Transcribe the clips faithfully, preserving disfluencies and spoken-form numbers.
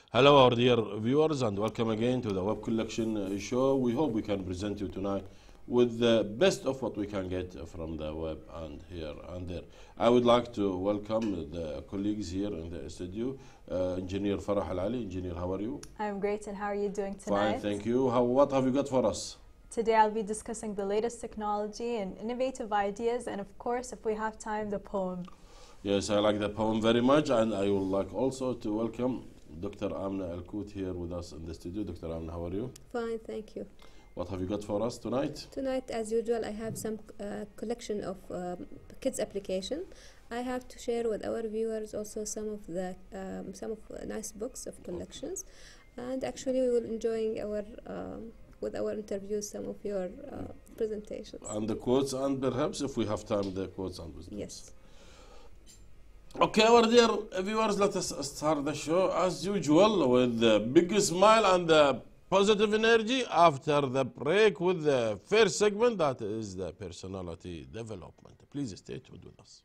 Hello, our dear viewers, and welcome again to the Web Collection uh, show. We hope we can present you tonight with the best of what we can get from the web and here and there. I would like to welcome the colleagues here in the studio. Uh, Engineer Farah Al Ali. Engineer, how are you? I'm great, and how are you doing tonight? Fine, thank you. How, what have you got for us? Today I'll be discussing the latest technology and innovative ideas, and of course, if we have time, the poem. Yes, I like the poem very much, and I would like also to welcome Doctor Amna Al-Kout here with us in the studio. Doctor Amna, how are you? Fine, thank you. What have you got for us tonight? Tonight, as usual, I have some uh, collection of um, kids application. I have to share with our viewers also some of the um, some of uh, nice books of collections, and actually we will enjoying our um, with our interviews some of your uh, presentations. And the quotes, and perhaps if we have time, the quotes and wisdoms. Yes. Okay, our dear viewers, let us start the show as usual with the big smile and the positive energy after the break with the first segment, that is the personality development. Please stay tuned with us.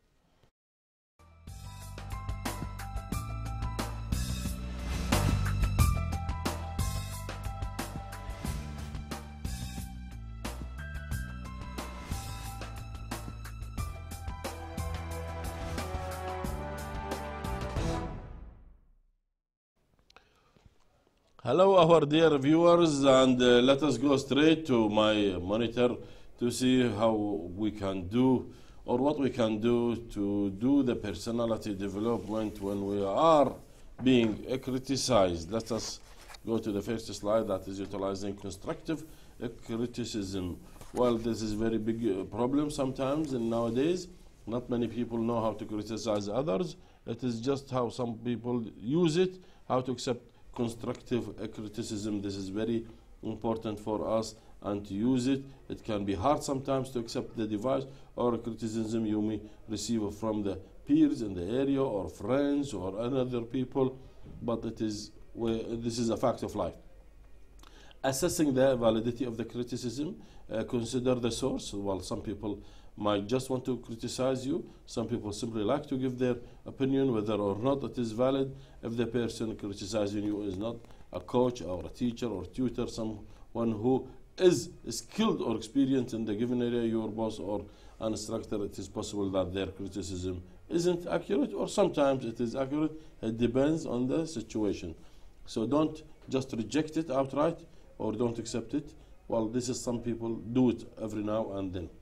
Hello, our dear viewers, and uh, let us go straight to my monitor to see how we can do or what we can do to do the personality development when we are being uh, criticized. Let us go to the first slide, that is utilizing constructive uh, criticism. Well, this is a very big uh, problem sometimes, and nowadays not many people know how to criticize others. It is just how some people use it, how to accept constructive uh, criticism. This is very important for us, and to use it. It can be hard sometimes to accept the device or criticism you may receive from the peers in the area or friends or other people, but it is this is a fact of life. Assessing the validity of the criticism, uh, consider the source. Well, some people might just want to criticize you. Some people simply like to give their opinion whether or not it is valid. If the person criticizing you is not a coach or a teacher or tutor, someone who is skilled or experienced in the given area, your boss or an instructor, it is possible that their criticism isn't accurate, or sometimes it is accurate. It depends on the situation. So don't just reject it outright or don't accept it. Well, this is some people do it every now and then.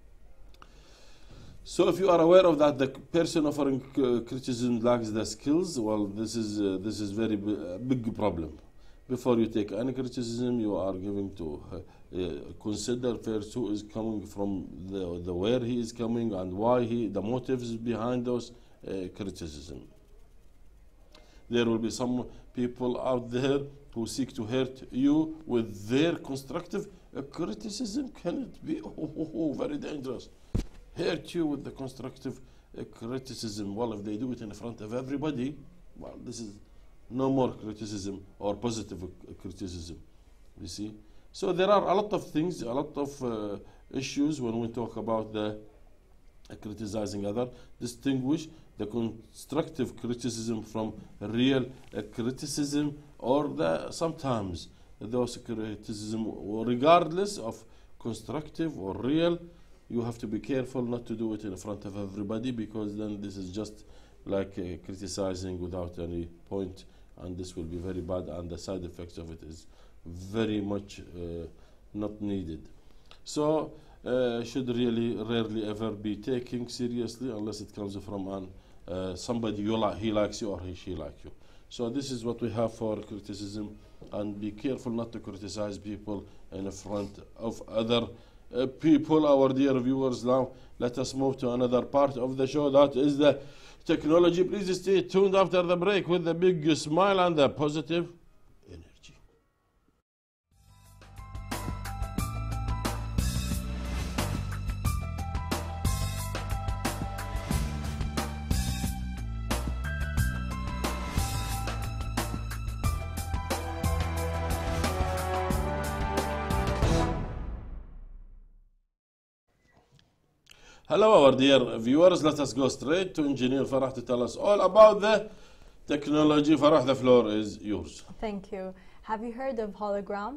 So if you are aware of that, the person offering uh, criticism lacks the skills, well, this is uh, this is very uh, big problem. Before you take any criticism, you are giving to uh, uh, consider first who is coming from, the, the where he is coming and why he, the motives behind those uh, criticism. There will be some people out there who seek to hurt you with their constructive uh, criticism. Can it be oh, oh, oh, very dangerous? Hurt you with the constructive uh, criticism. Well, if they do it in front of everybody, well, this is no more criticism or positive uh, criticism, you see. So there are a lot of things, a lot of uh, issues when we talk about the uh, criticizing other. Distinguish the constructive criticism from real uh, criticism, or the sometimes those criticism, regardless of constructive or real. You have to be careful not to do it in front of everybody, because then this is just like uh, criticizing without any point, and this will be very bad, and the side effects of it is very much uh, not needed. So uh, should really rarely ever be taken seriously unless it comes from an, uh, somebody you li he likes you or he she likes you. So this is what we have for criticism, and be careful not to criticize people in front of other Uh, people. Our dear viewers, now let us move to another part of the show, that is the technology. Please stay tuned after the break with the big smile and the positive energy. Hello, our dear viewers. Let us go straight to Engineer Farah to tell us all about the technology. Farah, the floor is yours. Thank you. Have you heard of hologram?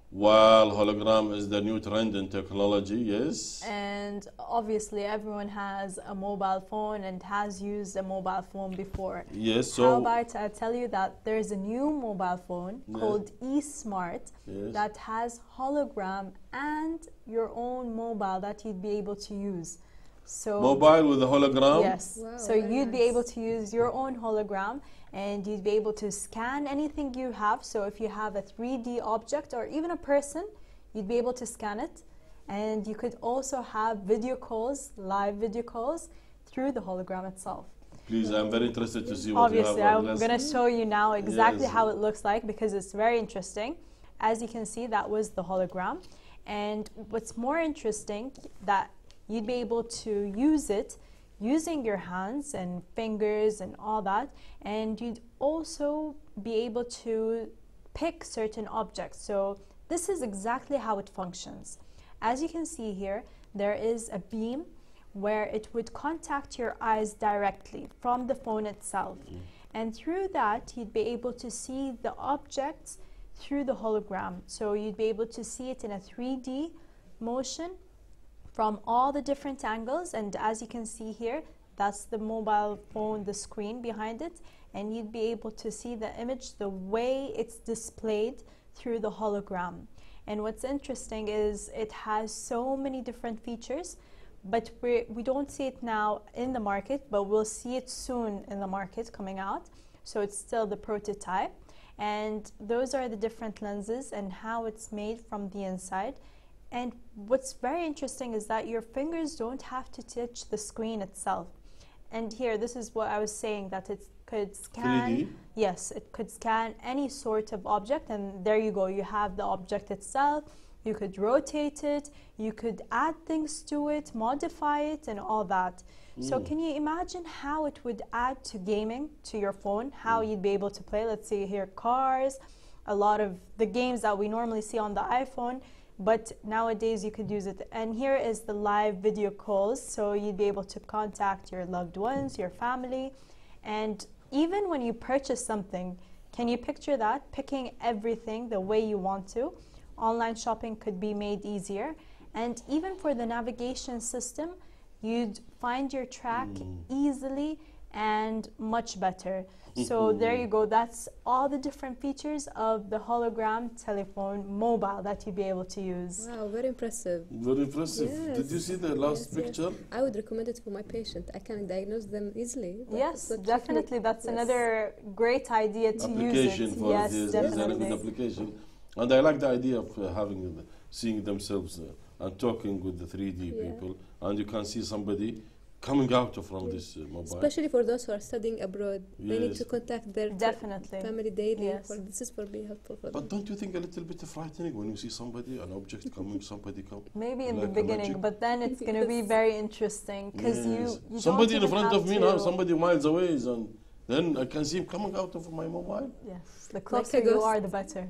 Well, hologram is the new trend in technology, yes. And obviously everyone has a mobile phone and has used a mobile phone before. Yes, so... How about I tell you that there's a new mobile phone Yeah. called eSmart Yes. that has hologram and your own mobile that you'd be able to use. So Mobile with a hologram? yes. Wow, so very you'd be nice. able to use your own hologram and you'd be able to scan anything you have. So if you have a three D object or even a person, you'd be able to scan it. And you could also have video calls, live video calls through the hologram itself. Please, I'm very interested to see what Obviously, you have. I'm Let's- going to show you now exactly Yes. how it looks like because it's very interesting. As you can see, that was the hologram. And what's more interesting, that you'd be able to use it using your hands and fingers and all that, and you'd also be able to pick certain objects. So this is exactly how it functions. As you can see here, there is a beam where it would contact your eyes directly from the phone itself. And through that, you'd be able to see the objects through the hologram. So you'd be able to see it in a three D motion from all the different angles. And as you can see here, that's the mobile phone, the screen behind it. And you'd be able to see the image the way it's displayed through the hologram. And what's interesting is it has so many different features, but we we don't see it now in the market, but we'll see it soon in the market coming out. So it's still the prototype. And those are the different lenses and how it's made from the inside. And what's very interesting is that your fingers don't have to touch the screen itself. And here, this is what I was saying, that it could scan. three D? Yes, it could scan any sort of object, and there you go. You have the object itself. You could rotate it. You could add things to it, modify it, and all that. So Mm. can you imagine how it would add to gaming, to your phone, how you'd be able to play? Let's see here, cars, a lot of the games that we normally see on the iPhone, but nowadays you could use it. And here is the live video calls, so you'd be able to contact your loved ones, your family. And even when you purchase something, can you picture that? Picking everything the way you want to. Online shopping could be made easier. And even for the navigation system, you'd find your track Mm. easily and much better. So there you go. That's all the different features of the hologram telephone mobile that you'd be able to use. Wow, very impressive. Very impressive. Did you Yes. see the last Yes, yes. picture? I would recommend it for my patient. I can diagnose them easily. but Yes, it's not definitely. technique. That's Yes. another great idea to Application use it. for Yes, this. It's a very definitely. good application. And I like the idea of uh, having, the, seeing themselves uh, and talking with the three D Yeah. people. And you can see somebody coming out from Yeah. this uh, mobile. Especially for those who are studying abroad, they need Yes. to contact their fa- Definitely. family daily. Yes. For this is for be helpful for But them. don't you think a little bit frightening when you see somebody, an object coming, somebody come? Maybe in Like the a beginning, magic? but then it's going to be Yes. very interesting because Yes. you, you somebody don't in even front have of me to, now, somebody miles away, is on, then I can see him coming out of my mobile. Yes, the closer a you ghost. are, the better.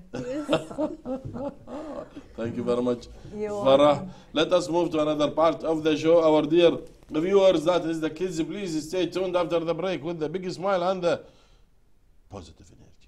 Thank you very much. You're Farah, welcome. let us move to another part of the show. Our dear viewers, that is the kids, please stay tuned after the break with the big smile and the positive energy.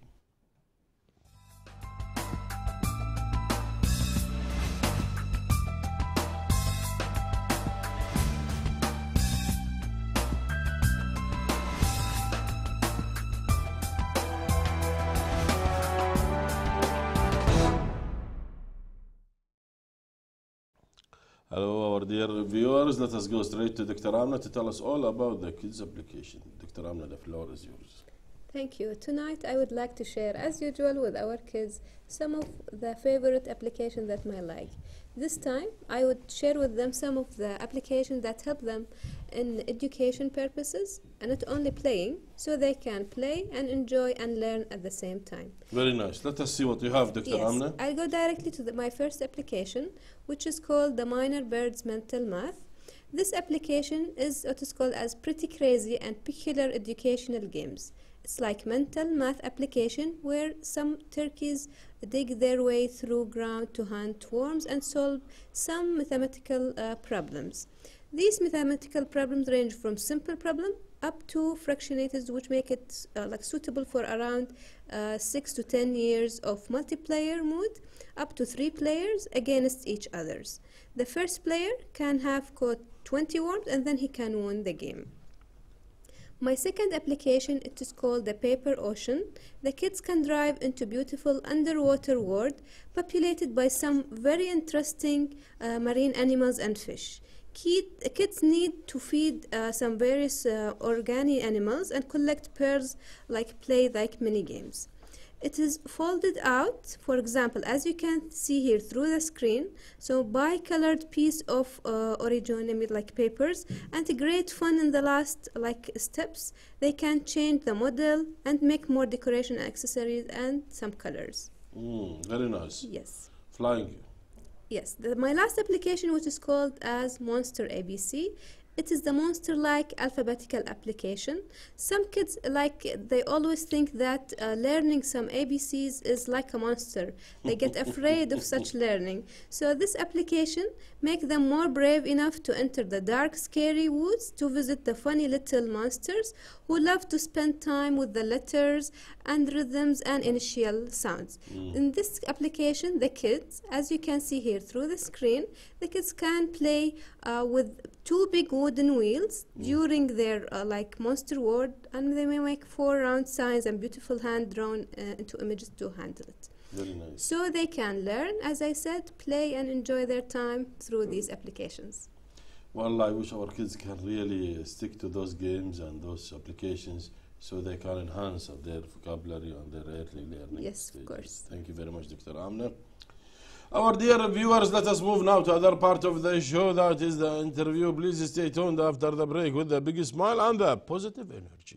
Hello, our dear viewers. Let us go straight to Doctor Amna to tell us all about the kids application. Doctor Amna, the floor is yours. Thank you. Tonight I would like to share, as usual with our kids, some of the favorite applications that I like. This time I would share with them some of the applications that help them in education purposes and not only playing, so they can play and enjoy and learn at the same time. Very nice. Let us see what you have, Doctor Yes, Amna. I'll go directly to the, my first application, which is called the Minor Birds Mental Math. This application is what is called as pretty crazy and peculiar educational games. It's like mental math application where some turkeys dig their way through ground to hunt worms and solve some mathematical uh, problems. These mathematical problems range from simple problem up to fractionators, which make it uh, like suitable for around uh, six to ten years of multiplayer mode, up to three players against each others. The first player can have caught twenty worms, and then he can win the game. My second application, it is called the Paper Ocean. The kids can dive into beautiful underwater world populated by some very interesting uh, marine animals and fish. Kid, kids need to feed uh, some various uh, organic animals and collect pearls, like play like mini games. It is folded out, for example, as you can see here through the screen. So bi-colored piece of uh, origami like papers, and great fun in the last like steps. They can change the model and make more decoration accessories and some colors. Mm, very nice. Yes. Flying. Yes. The, my last application, which is called as Monster A B C. It is the monster-like alphabetical application. Some kids, like, they always think that uh, learning some A B Cs is like a monster. They get afraid of such learning. So this application makes them more brave enough to enter the dark, scary woods to visit the funny little monsters who love to spend time with the letters and rhythms and initial sounds. Mm. In this application, the kids, as you can see here through the screen, the kids can play uh, with two big wooden wheels mm. during their uh, like monster world, and they may make four round signs and beautiful hand drawn uh, into images to handle it. Very nice. So they can learn, as I said, play and enjoy their time through these applications. Well, I wish our kids can really stick to those games and those applications so they can enhance their vocabulary and their early learning. Yes, stages. of course. Thank you very much, Doctor Amna. Our dear viewers, let us move now to other part of the show, that is the interview. Please stay tuned after the break with the big smile and the positive energy.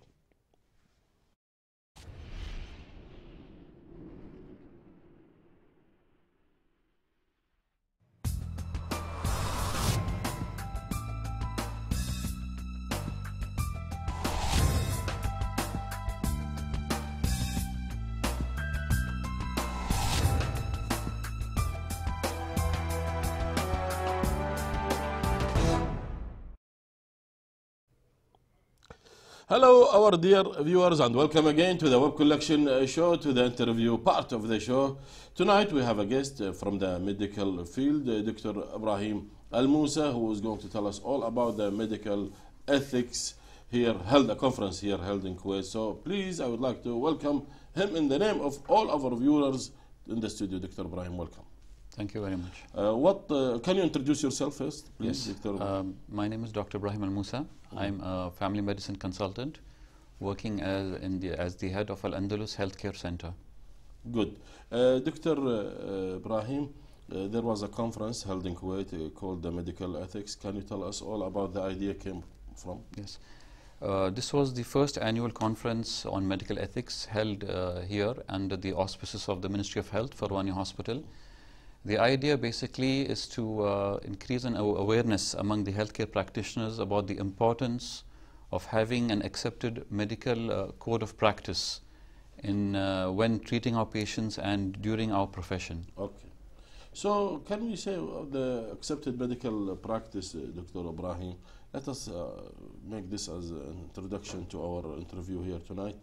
Hello, our dear viewers, and welcome again to the Web Collection uh, show, to the interview part of the show. Tonight we have a guest uh, from the medical field, uh, Doctor Ibrahim Al Musa, who is going to tell us all about the medical ethics here, held a conference here held in Kuwait. So please, I would like to welcome him in the name of all our viewers in the studio. Doctor Ibrahim, welcome. Thank you very much. Uh, what uh, can you introduce yourself first, please, yes. Doctor? Um, my name is Doctor Ibrahim Al Musa. Mm-hmm. I'm a family medicine consultant working as, in the, as the head of Al Andalus Healthcare Center. Good. Uh, Doctor Uh, Ibrahim, uh, there was a conference held in Kuwait uh, called the Medical Ethics. Can you tell us all about the idea came from? Yes. Uh, this was the first annual conference on medical ethics held uh, here under the auspices of the Ministry of Health for Wania Hospital. The idea basically is to uh, increase an awareness among the healthcare practitioners about the importance of having an accepted medical uh, code of practice in uh, when treating our patients and during our profession. Okay. So can we say uh, the accepted medical practice, uh, Doctor Ibrahim? Let us uh, make this as an introduction to our interview here tonight.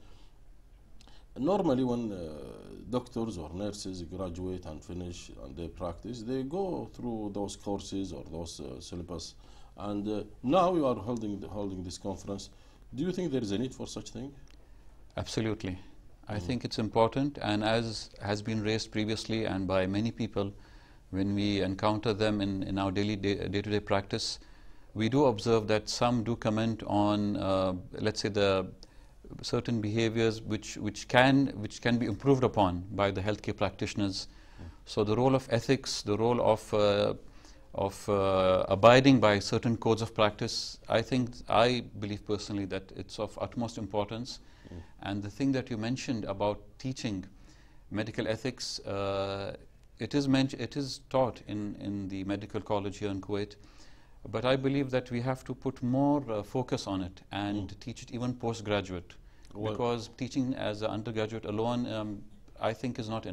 Normally when uh, doctors or nurses graduate and finish and they practice, they go through those courses or those uh, syllabus. And uh, now you are holding, the, holding this conference. Do you think there is a need for such thing? Absolutely. I Mm. think it's important, and as has been raised previously and by many people, when we encounter them in, in our daily day, day-to-day practice, we do observe that some do comment on, uh, let's say, the certain behaviors which, which, can, which can be improved upon by the healthcare practitioners. Mm. So the role of ethics, the role of, uh, of uh, abiding by certain codes of practice, I think, I believe personally that it's of utmost importance. Mm. And the thing that you mentioned about teaching medical ethics, uh, it, is meant, it is taught in, in the medical college here in Kuwait. But I believe that we have to put more uh, focus on it and mm. teach it even postgraduate. Well, because teaching as an undergraduate alone, um, I think, is not enough.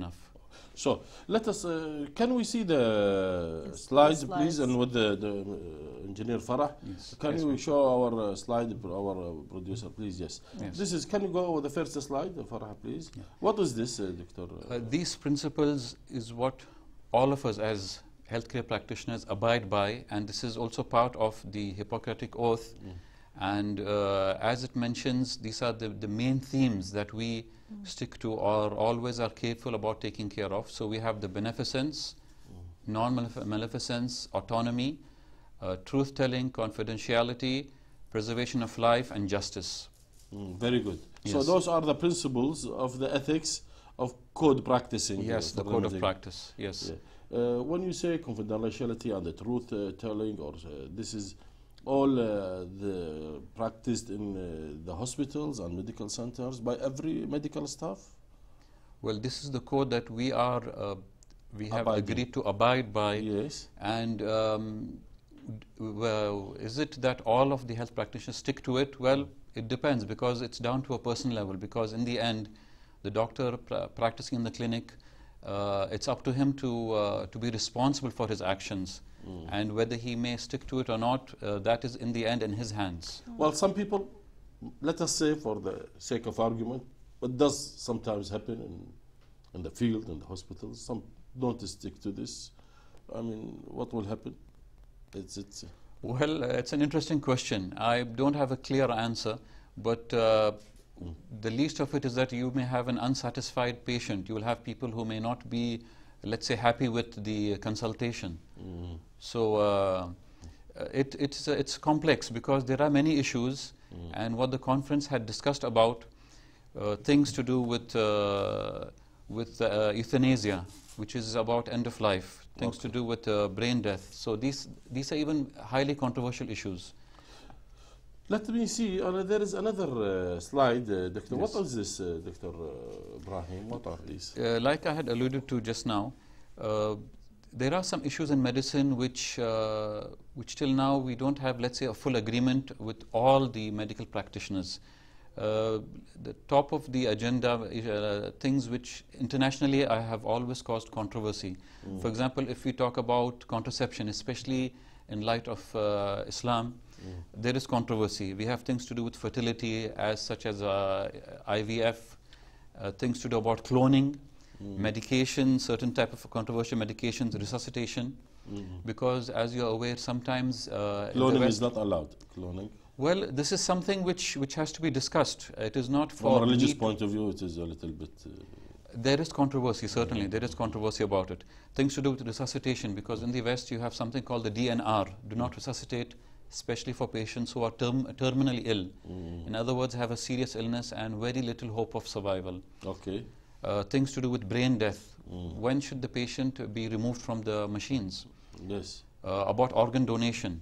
So let us, uh, can we see the Yes, slides, the please, slides. and with the, the uh, engineer Farah? Yes. Can Yes, you ma'am. show our uh, slide, our uh, producer, please? Yes. Yes. This is, can you go with the first slide, Farah, please? Yeah. What is this, uh, Doctor? Uh, these principles is what all of us as healthcare practitioners abide by, and this is also part of the Hippocratic Oath. Mm. And uh, as it mentions, these are the, the main themes that we Mm. stick to or always are careful about taking care of. So we have the beneficence, Mm. non-maleficence, autonomy, uh, truth-telling, confidentiality, preservation of life, and justice. Mm, very good. So Yes. those are the principles of the ethics of code practicing. uh, Yes, for the code of remedy. practice. Yes. Yeah. Uh, when you say confidentiality and the truth uh, telling, or uh, this is all uh, the practiced in uh, the hospitals and medical centers by every medical staff? Well, this is the code that we are, uh, we have Abiding. agreed to abide by. Yes. And um, d- well, is it that all of the health practitioners stick to it? Well, it depends, because it's down to a personal level. Because in the end, the doctor pra practicing in the clinic, uh, it's up to him to uh, to be responsible for his actions, Mm. and whether he may stick to it or not, uh, that is in the end in his hands. Well, some people, let us say for the sake of argument, it does sometimes happen in, in the field, in the hospitals. Some don't stick to this. I mean, what will happen? It's, it's, Well, uh, it's an interesting question. I don't have a clear answer, but uh, Mm. the least of it is that you may have an unsatisfied patient. You will have people who may not be, let's say, happy with the consultation. mm, So uh, it, it's, uh, it's complex, because there are many issues, mm. and what the conference had discussed about uh, things to do with, uh, with uh, euthanasia, which is about end of life, things to Okay. do with uh, brain death. So these, these are even highly controversial issues. Let me see. Uh, there is another uh, slide, uh, Doctor. Yes. What is this, uh, Doctor uh, Ibrahim? What are these? Uh, like I had alluded to just now, uh, there are some issues in medicine which, uh, which till now we don't have, let's say, a full agreement with all the medical practitioners. Uh, the top of the agenda is uh, things which internationally I have always caused controversy. Mm. For example, if we talk about contraception, especially in light of uh, Islam, Mm. there is controversy. We have things to do with fertility, as such as uh, I V F, uh, things to do about cloning, Mm. medication, certain type of controversial medications, resuscitation, Mm. because as you're aware, sometimes uh, in the Cloning West- is not allowed. Cloning. well, this is something which, which has to be discussed. It is not From for a religious me to- point of view, it is a little bit. Uh, There is controversy, certainly. There is controversy about it. Things to do with resuscitation, because in the West you have something called the D N R, do not resuscitate, especially for patients who are term, terminally ill. mm. In other words, have a serious illness and very little hope of survival. Okay. Uh, things to do with brain death. Mm. When should the patient be removed from the machines? Yes. Uh, about organ donation.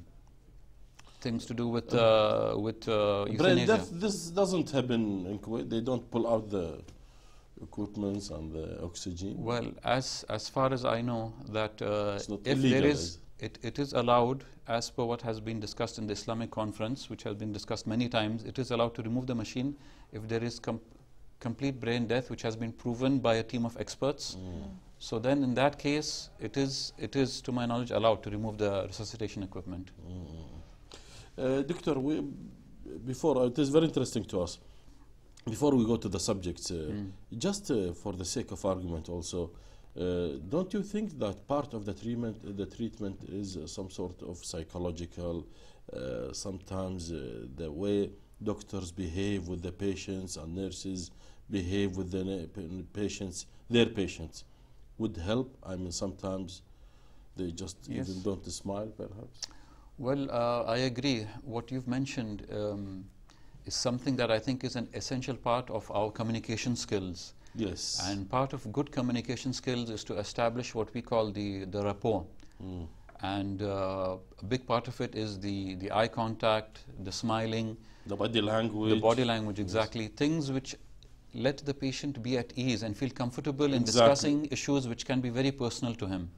Things to do with, uh, with uh, Brain euthanasia. death, this doesn't happen in Kuwait. They don't pull out the equipments and the oxygen. Well, as as far as I know, that uh, It's not if illegal, there is is, it, it is allowed, as per what has been discussed in the Islamic conference, which has been discussed many times. It is allowed to remove the machine if there is com complete brain death, which has been proven by a team of experts. Mm. So then, in that case, it is it is, to my knowledge, allowed to remove the resuscitation equipment. Mm. Uh, Doctor, we, before, uh, it is very interesting to us. Before we go to the subjects, uh, Mm. just uh, for the sake of argument also, uh, don't you think that part of the treatment, the treatment is uh, some sort of psychological, uh, sometimes uh, the way doctors behave with the patients and nurses behave with the na- pa- patients, their patients, would help? I mean, sometimes they just Yes. even don't smile, perhaps. Well, uh, I agree. What you've mentioned um, is something that I think is an essential part of our communication skills. Yes. And part of good communication skills is to establish what we call the, the rapport. Mm. And uh, a big part of it is the, the eye contact, the smiling, The body language. the body language, exactly. Things which let the patient be at ease and feel comfortable in Exactly. discussing issues which can be very personal to him.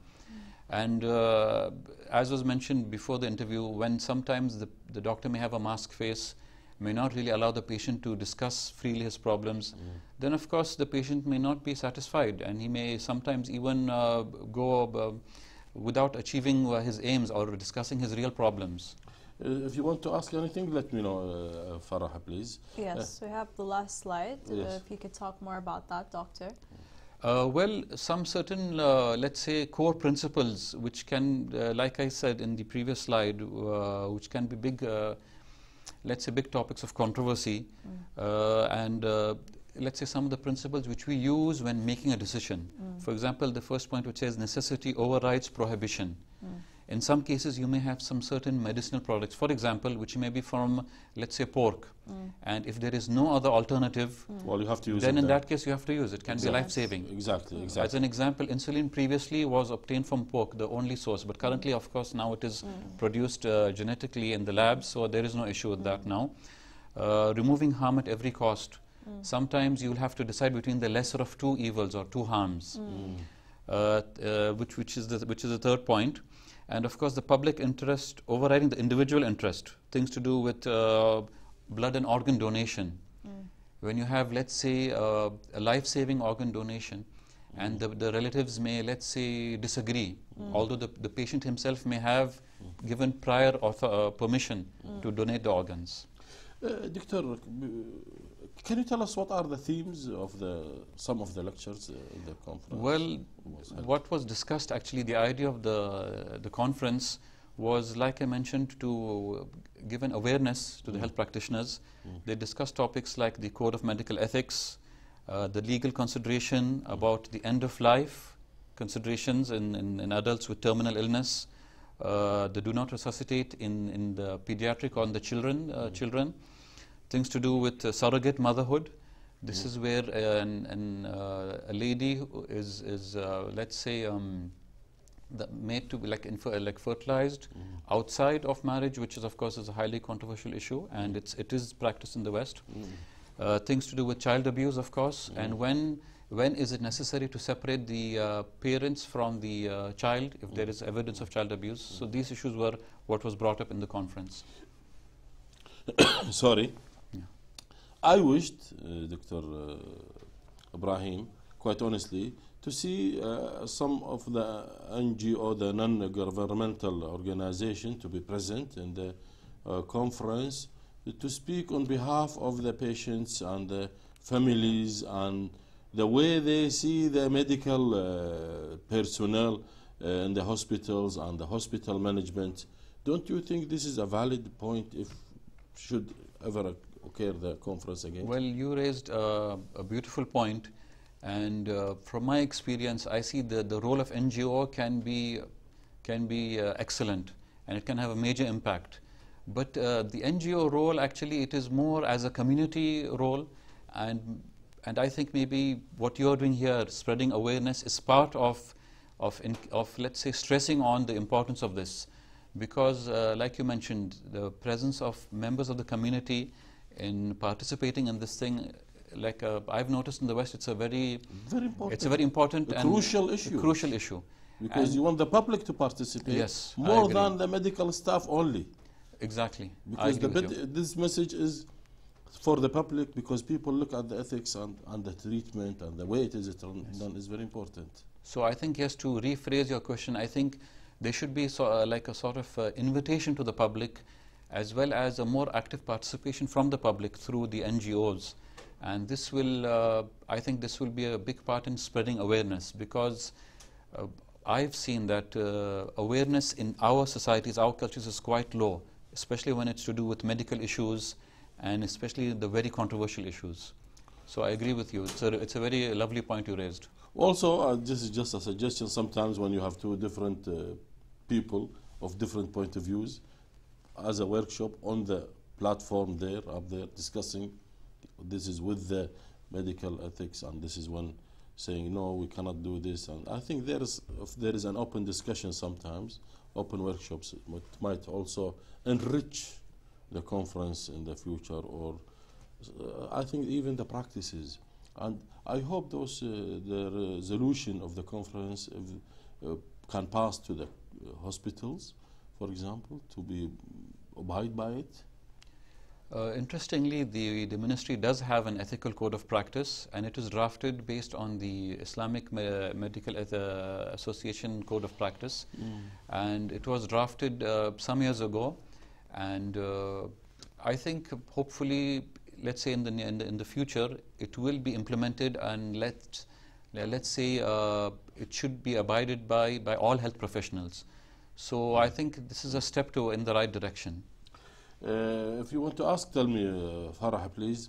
And uh, as was mentioned before the interview, when sometimes the, the doctor may have a mask face may not really allow the patient to discuss freely his problems, Mm. then of course the patient may not be satisfied, and he may sometimes even uh, go uh, without achieving uh, his aims or discussing his real problems. Uh, if you want to ask anything, let me know, uh, Farah, please. Yes, we have the last slide. Uh, Yes. if you could talk more about that, Doctor. Uh, well, some certain, uh, let's say, core principles, which can, uh, like I said in the previous slide, uh, which can be big, uh, let's say, big topics of controversy, Mm. uh, and uh, let's say some of the principles which we use when making a decision. Mm. For example, the first point which says necessity overrides prohibition. Mm. In some cases, you may have some certain medicinal products, for example, which may be from, let's say, pork. Mm. And if there is no other alternative, Well, you have to use then it in there. that case you have to use it. It can Exactly. be life-saving. Exactly, Mm. As exactly. an example, insulin previously was obtained from pork, the only source. But currently, of course, now it is Mm. produced uh, genetically in the labs, so there is no issue with that now. Uh, removing harm at every cost. Mm. Sometimes you will have to decide between the lesser of two evils or two harms, Mm. uh, uh, which, which, is the, which is the third point. And of course, the public interest overriding the individual interest, things to do with uh, blood and organ donation. Mm. When you have, let's say, uh, a life-saving organ donation, and the, the relatives may, let's say, disagree, Mm. although the, the patient himself may have given prior author, uh, permission Mm. to donate the organs. Uh, Doctor, uh, can you tell us what are the themes of the some of the lectures uh, in the conference? Well, Was held? what was discussed, actually, the idea of the, the conference was, like I mentioned, to give an awareness to the Mm. health practitioners. Mm. They discussed topics like the Code of Medical Ethics, uh, the legal consideration about the end of life considerations in, in, in adults with terminal illness, uh, the do not resuscitate in, in the pediatric or in the children, uh, Mm. children, things to do with uh, surrogate motherhood. This Mm. is where uh, an, an, uh, a lady who is, is uh, let's say, um, the made to be like, infer like fertilized Mm. outside of marriage, which is of course is a highly controversial issue, and it's it is practiced in the West. Mm. Uh, things to do with child abuse, of course, Mm. and when when is it necessary to separate the uh, parents from the uh, child if there is evidence of child abuse. So these issues were what was brought up in the conference. Sorry. Yeah. I wished, uh, Doctor Uh, Ibrahim, quite honestly, to see uh, some of the N G O, the non-governmental organization, to be present in the uh, conference to speak on behalf of the patients and the families and the way they see the medical uh, personnel uh, in the hospitals and the hospital management. Don't you think this is a valid point if should ever occur the conference again? Well, you raised uh, a beautiful point, and uh, from my experience, I see the the role of N G O can be can be uh, excellent, and it can have a major impact. But uh, the N G O role, actually, it is more as a community role, and and I think maybe what you are doing here, spreading awareness, is part of of in, of let's say stressing on the importance of this, because uh, like you mentioned, the presence of members of the community in participating in this thing, like uh, I've noticed in the West, it's a very Very important. it's a very important A and crucial a issue. crucial issue. Because And- you want the public to participate Yes, I more agree. than the medical staff only. Exactly. I Because the agree with you. bit, this message is for the public, because people look at the ethics and, and the treatment and the way it is done Yes. done is very important. So I think, yes, to rephrase your question, I think there should be so, uh, like a sort of uh, invitation to the public, as well as a more active participation from the public through the N G Os. And this will, uh, I think this will be a big part in spreading awareness, because uh, I've seen that uh, awareness in our societies, our cultures is quite low, especially when it's to do with medical issues and especially the very controversial issues. So I agree with you. It's a, it's a very lovely point you raised. Also, uh, this is just a suggestion. Sometimes when you have two different uh, people of different point of views, as a workshop on the platform there, up there, discussing, this is with the medical ethics, and this is one saying, no, we cannot do this. And I think there is, if there is an open discussion sometimes, open workshops, it might, might also enrich the conference in the future, or uh, I think even the practices. And I hope those, uh, the resolution of the conference if, uh, can pass to the uh, hospitals, for example, to be abide by it. Uh, interestingly, the, the ministry does have an ethical code of practice, and it is drafted based on the Islamic Me Medical Eth uh, Association Code of Practice. Mm. And it was drafted uh, some years ago. And uh, I think hopefully, let's say in the, in the, in the future, it will be implemented, and let, let's say uh, it should be abided by, by all health professionals. So mm. I think this is a step to in the right direction. Uh, if you want to ask, tell me, uh, Farah, please.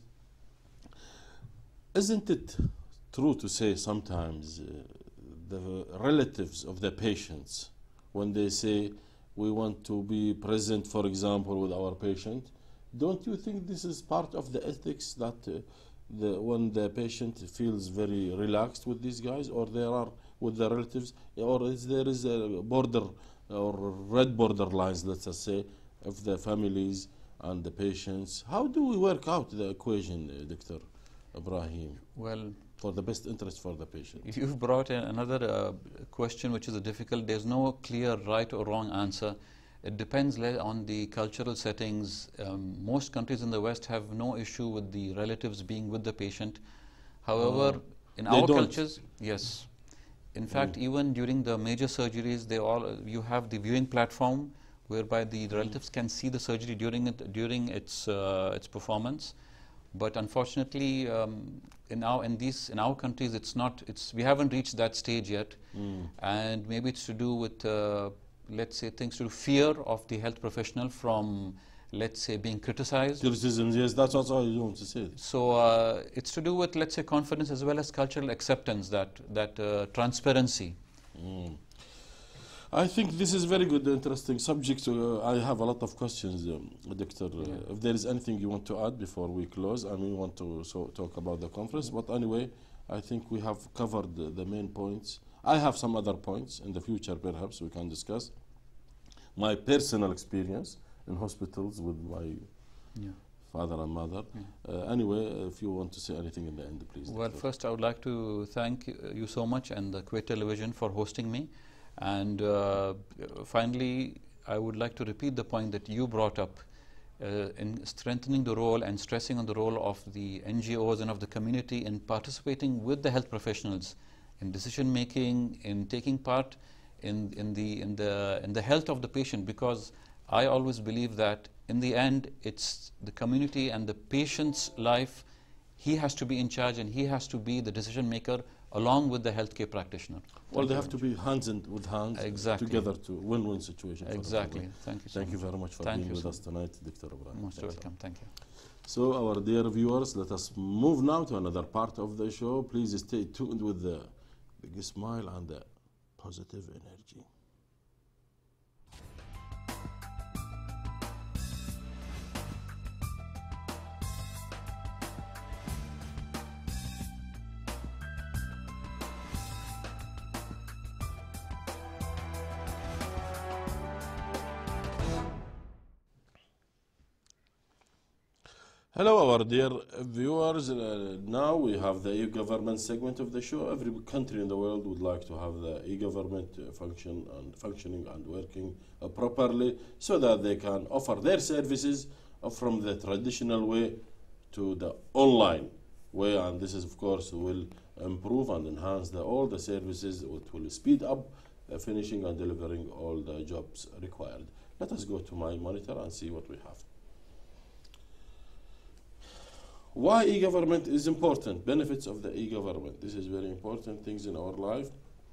Isn't it true to say sometimes uh, the relatives of the patients, when they say we want to be present, for example, with our patient, don't you think this is part of the ethics that uh, the, when the patient feels very relaxed with these guys, or there are with the relatives, or is there is a border or red border lines, let's just say, of the families and the patients? How do we work out the equation, uh, Doctor Ibrahim? Well, for the best interest for the patient. You've brought in another uh, question which is a difficult. There's no clear right or wrong answer. It depends on the cultural settings. Um, most countries in the West have no issue with the relatives being with the patient. However, uh, in our don't. cultures, yes. In fact, mm. even during the major surgeries, they all you have the viewing platform whereby the relatives can see the surgery during it, during its uh, its performance. But unfortunately, um, in our in these in our countries, it's not. It's we haven't reached that stage yet, mm. and maybe it's to do with uh, let's say things to do fear of the health professional from, let's say, being criticized. Criticism, yes, that's what I want to say. So uh, it's to do with, let's say, confidence as well as cultural acceptance, that that uh, transparency. Mm. I think this is very good, interesting subject. Uh, I have a lot of questions, um, Doctor. Uh, yeah. If there is anything you want to add before we close, I mean, we want to so talk about the conference. But anyway, I think we have covered the, the main points. I have some other points in the future, perhaps we can discuss. My personal experience in hospitals with my yeah. father and mother. Yeah. Uh, anyway, if you want to say anything in the end, please. Well, Doctor. First, I would like to thank you so much and the Kuwait Television for hosting me. And uh, finally, I would like to repeat the point that you brought up uh, in strengthening the role and stressing on the role of the N G Os and of the community in participating with the health professionals in decision making, in taking part in, in, the, in, the, in the health of the patient, because I always believe that in the end, it's the community and the patient's life. He has to be in charge and he has to be the decision maker along with the healthcare practitioner. Well, they have to be hands in with hands exactly. together to win-win situation. Exactly. Thank you. So Thank much. you very much for Thank being with so us tonight, Doctor Ibrahim. Most welcome. Thank you. So, our dear viewers, let us move now to another part of the show. Please stay tuned with the big smile and the positive energy. Hello, our dear viewers. Uh, now we have the e-government segment of the show. Every country in the world would like to have the e-government uh, function and functioning and working uh, properly, so that they can offer their services uh, from the traditional way to the online way. And this is, of course, will improve and enhance the, all the services. It will speed up uh, finishing and delivering all the jobs required. Let us go to my monitor and see what we have. Why e-government is important? Benefits of the e-government. This is very important things in our life.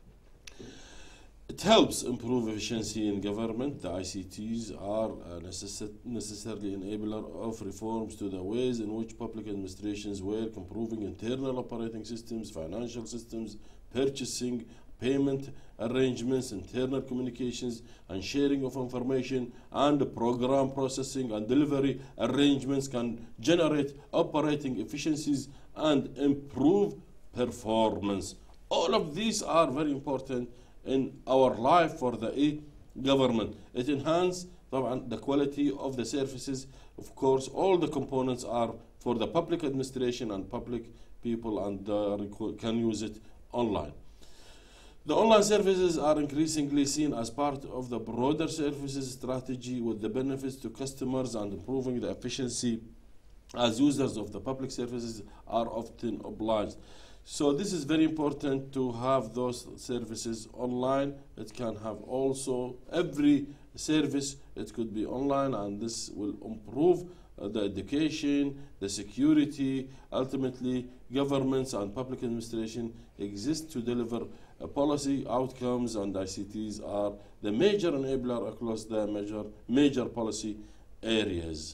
It helps improve efficiency in government. The I C Ts are a necess necessarily enabler of reforms to the ways in which public administrations work, improving internal operating systems, financial systems, purchasing, payment arrangements, internal communications and sharing of information, and program processing and delivery arrangements can generate operating efficiencies and improve performance. All of these are very important in our life for the e-government. It enhances the quality of the services. Of course, all the components are for the public administration and public people, and uh, can use it online. The online services are increasingly seen as part of the broader services strategy, with the benefits to customers and improving the efficiency as users of the public services are often obliged. So this is very important to have those services online. It can have also every service, it could be online, and this will improve uh, the education, the security. Ultimately, governments and public administration exist to deliver uh, policy outcomes, and I C Ts are the major enabler across the major, major policy areas.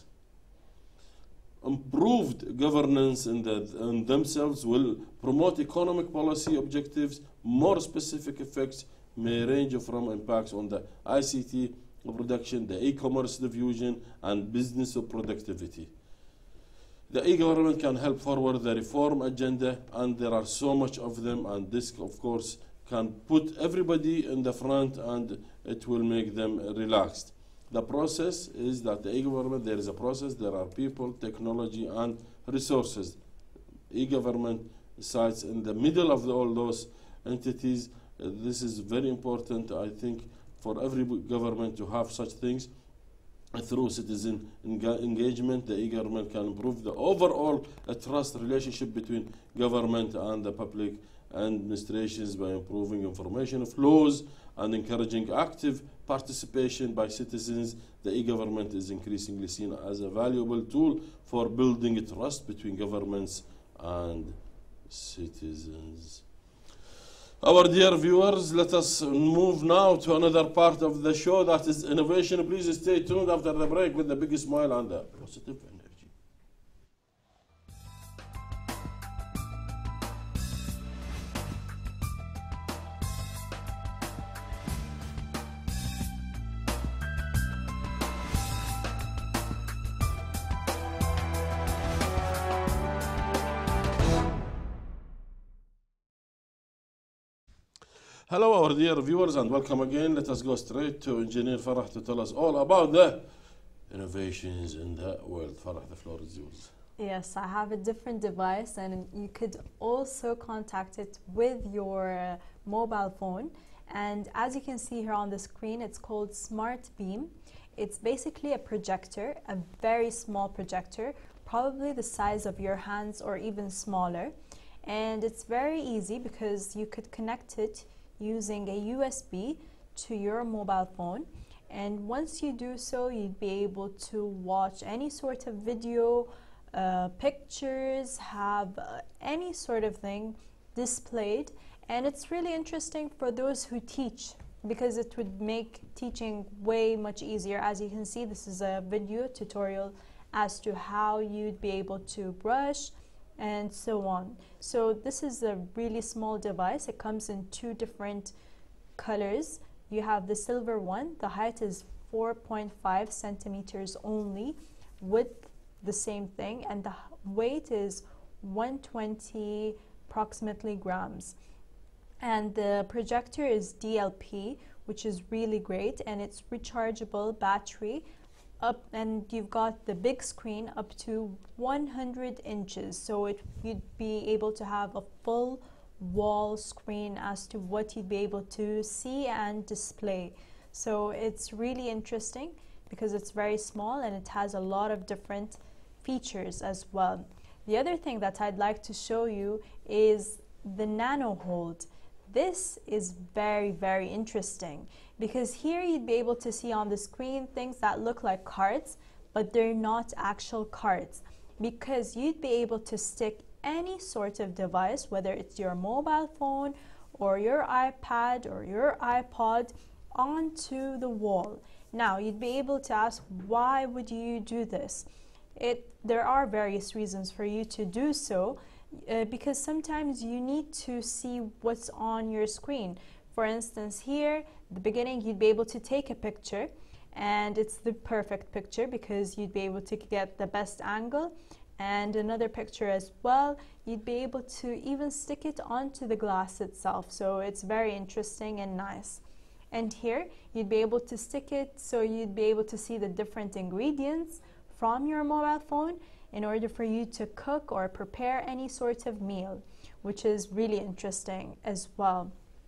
Improved governance in, the, in themselves will promote economic policy objectives. More specific effects may range from impacts on the I C T production, the e-commerce diffusion, and business productivity. The e-government can help forward the reform agenda, and there are so much of them, and this, of course, can put everybody in the front, and it will make them relaxed. The process is that the e-government, there is a process, there are people, technology, and resources. E-government sites in the middle of the, all those entities. Uh, this is very important, I think, for every government to have such things. Uh, through citizen enga engagement, the e-government can improve the overall uh, trust relationship between government and the public administrations by improving information flows and encouraging active participation by citizens. The e-government is increasingly seen as a valuable tool for building trust between governments and citizens. Our dear viewers, let us move now to another part of the show, that is innovation. Please stay tuned after the break with the big smile and the positive energy. Hello, our dear viewers, and welcome again. Let us go straight to Engineer Farah to tell us all about the innovations in the world. Farah, the floor is yours. Yes, I have a different device, and you could also contact it with your uh, mobile phone. And as you can see here on the screen, it's called Smart Beam. It's basically a projector, a very small projector, probably the size of your hands or even smaller. And it's very easy because you could connect it using a U S B to your mobile phone, and once you do so, you'd be able to watch any sort of video, uh, pictures, have uh, any sort of thing displayed. And it's really interesting for those who teach, because it would make teaching way much easier. As you can see, this is a video tutorial as to how you'd be able to brush and so on. So this is a really small device. It comes in two different colors. You have the silver one. The height is four point five centimeters only, with the same thing, and the weight is one hundred twenty approximately grams. And the projector is D L P, which is really great, and it's rechargeable battery. Up, and you've got the big screen up to one hundred inches, so it, you'd be able to have a full wall screen as to what you'd be able to see and display. So it's really interesting because it's very small and it has a lot of different features as well. The other thing that I'd like to show you is the Nano Hold. This is very, very interesting because here you'd be able to see on the screen things that look like cards, but they're not actual cards, because you'd be able to stick any sort of device, whether it's your mobile phone or your iPad or your iPod, onto the wall. Now, you'd be able to ask, why would you do this? It, there are various reasons for you to do so. Uh, because sometimes you need to see what's on your screen. For instance, here, at the beginning, you'd be able to take a picture, and it's the perfect picture because you'd be able to get the best angle, and another picture as well. You'd be able to even stick it onto the glass itself, so it's very interesting and nice. And here, you'd be able to stick it so you'd be able to see the different ingredients from your mobile phone in order for you to cook or prepare any sort of meal, which is really interesting as well.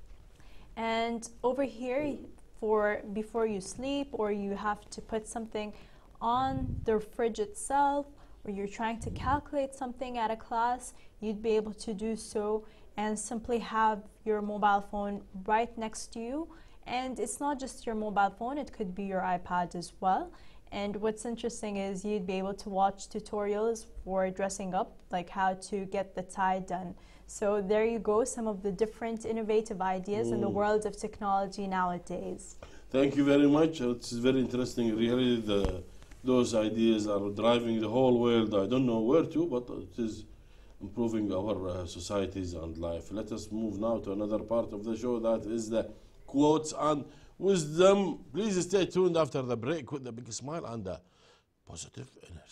And over here, for before you sleep, or you have to put something on the fridge itself, or you're trying to calculate something at a class, you'd be able to do so and simply have your mobile phone right next to you. And it's not just your mobile phone, it could be your iPad as well. And what's interesting is you'd be able to watch tutorials for dressing up, like how to get the tie done. So there you go, some of the different innovative ideas mm. in the world of technology nowadays. Thank you very much. It's very interesting. Really, the, those ideas are driving the whole world. I don't know where to, but it is improving our uh, societies and life. Let us move now to another part of the show, that is the quotes and wisdom. Please stay tuned after the break with the big smile and the positive energy.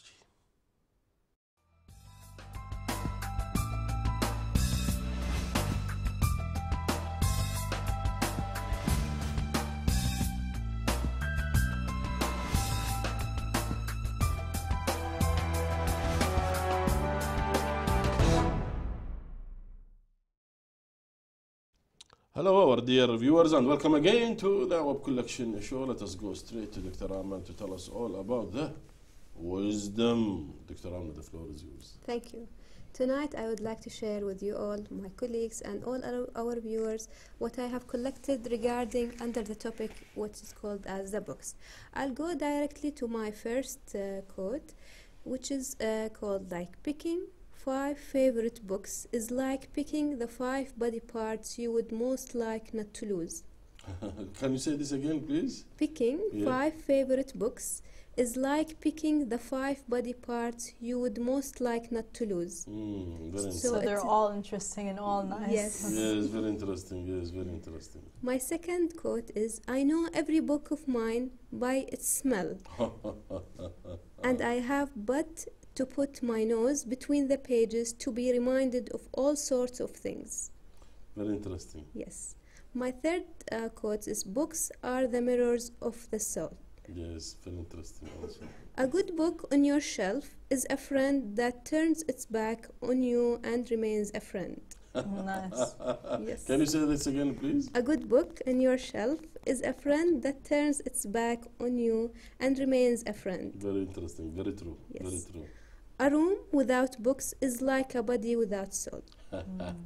Hello, our dear viewers, and welcome again to the Web Collection show. Let us go straight to Doctor Amna to tell us all about the wisdom. Doctor Amna, the floor is yours. Thank you. Tonight, I would like to share with you all, my colleagues, and all our, our viewers, what I have collected regarding under the topic, what is called as the books. I'll go directly to my first uh, quote, which is uh, called like picking five favorite books is like picking the five body parts you would most like not to lose. Can you say this again, please? Picking yeah. five favorite books is like picking the five body parts you would most like not to lose. Mm, very so interesting. they're all interesting and all nice. Yes. Yes, very interesting. Yes, very interesting. My second quote is, I know every book of mine by its smell. And I have but to put my nose between the pages to be reminded of all sorts of things. Very interesting. Yes. My third uh, quote is, books are the mirrors of the soul. Yes, very interesting also. A good book on your shelf is a friend that turns its back on you and remains a friend. Nice. Yes. Can you say this again, please? A good book on your shelf is a friend that turns its back on you and remains a friend. Very interesting. Very true. Yes. Very true. A room without books is like a body without soul. Mm.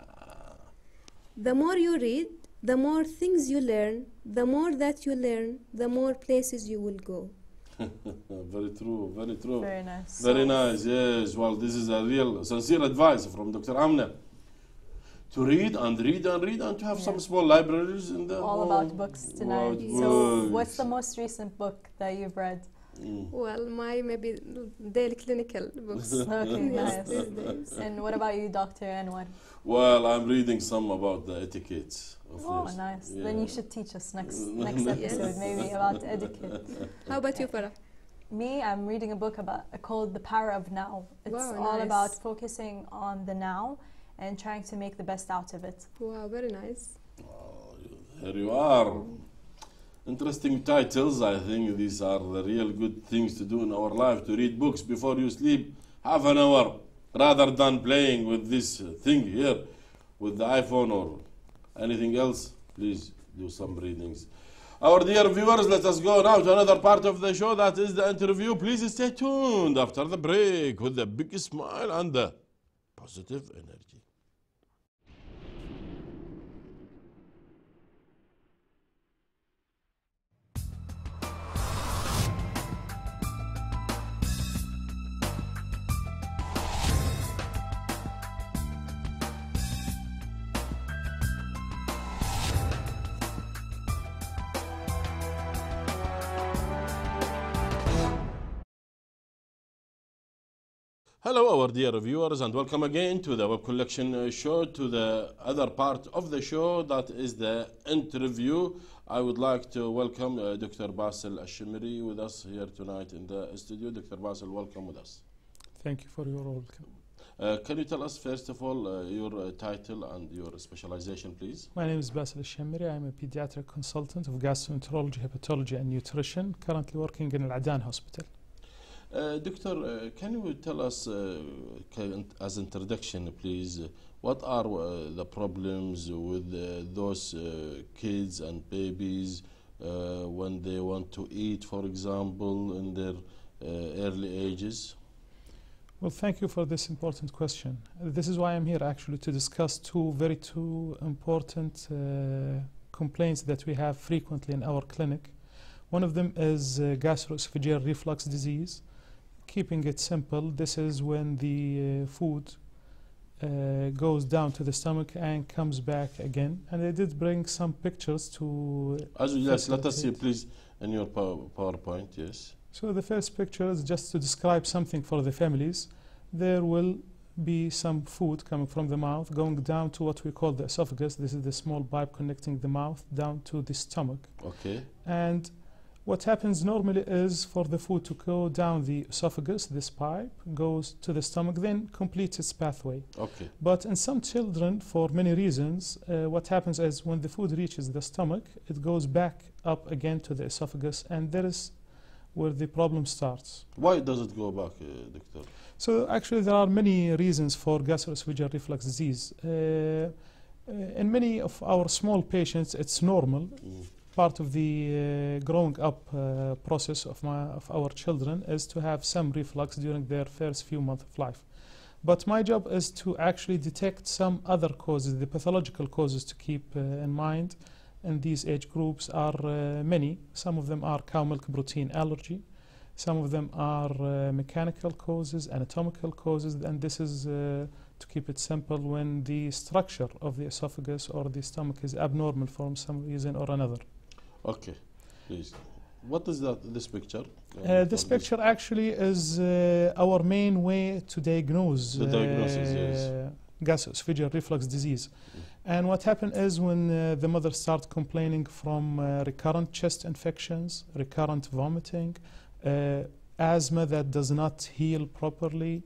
The more you read, the more things you learn. The more that you learn, the more places you will go. Very true. Very true. Very nice. Very nice. Yes. Well, this is a real sincere advice from Doctor Amna. To read and read and read and to have yeah. some small libraries in the all about books tonight. About So, books. what's the most recent book that you've read? Mm. Well, my maybe daily clinical books. Okay, Yes, nice. these days. And what about you, Doctor Anwar? Well, I'm reading some about the etiquette. Of Oh, course. nice. Yeah. Then you should teach us next next Yes. episode, maybe about etiquette. How about you, Farah? Me, I'm reading a book about called The Power of Now. It's Wow, all nice. about focusing on the now and trying to make the best out of it. Wow, very nice. Oh, here you are. Interesting titles. I think these are the real good things to do in our life, to read books before you sleep half an hour rather than playing with this thing here with the iPhone or anything else. Please do some readings. Our dear viewers, let us go now to another part of the show, that is the interview. Please stay tuned after the break with the big smile and the positive energy. Hello, our dear viewers, and welcome again to the Web Collection uh, show, to the other part of the show, that is the interview. I would like to welcome uh, Doctor Basil Al-Shimri with us here tonight in the studio. Doctor Basil, welcome with us. Thank you for your welcome. Uh, can you tell us, first of all, uh, your uh, title and your specialization, please? My name is Basil Al-Shimri. I'm a pediatric consultant of gastroenterology, hepatology, and nutrition, currently working in Al Adan Hospital. Uh, doctor, uh, can you tell us, uh, can, as introduction, please, uh, what are uh, the problems with uh, those uh, kids and babies uh, when they want to eat, for example, in their uh, early ages? Well, thank you for this important question. Uh, This is why I'm here actually to discuss two very two important uh, complaints that we have frequently in our clinic. One of them is uh, gastroesophageal reflux disease. Keeping it simple, this is when the uh, food uh, goes down to the stomach and comes back again. And I did bring some pictures to. As yes, let us see, facilitate. please, in your pow- PowerPoint. Yes. So the first picture is just to describe something for the families. There will be some food coming from the mouth going down to what we call the esophagus. This is the small pipe connecting the mouth down to the stomach. Okay. And what happens normally is for the food to go down the esophagus, this pipe goes to the stomach, then completes its pathway. Okay. But in some children, for many reasons, uh, what happens is when the food reaches the stomach, it goes back up again to the esophagus, and that is where the problem starts. Why does it go back, uh, doctor? So actually there are many reasons for gastroesophageal reflux disease. Uh, uh, in many of our small patients, it's normal. Mm. Part of the uh, growing up uh, process of, my, of our children is to have some reflux during their first few months of life. But my job is to actually detect some other causes, the pathological causes to keep uh, in mind. And these age groups are uh, many. Some of them are cow milk protein allergy. Some of them are uh, mechanical causes, anatomical causes, and this is, uh, to keep it simple, when the structure of the esophagus or the stomach is abnormal for some reason or another. Okay, please. What is that? This picture? Uh, this picture actually is uh, our main way to diagnose The diagnosis, yes. uh, gastroesophageal reflux disease. Mm. And what happened is when uh, the mother starts complaining from uh, recurrent chest infections, recurrent vomiting, uh, asthma that does not heal properly,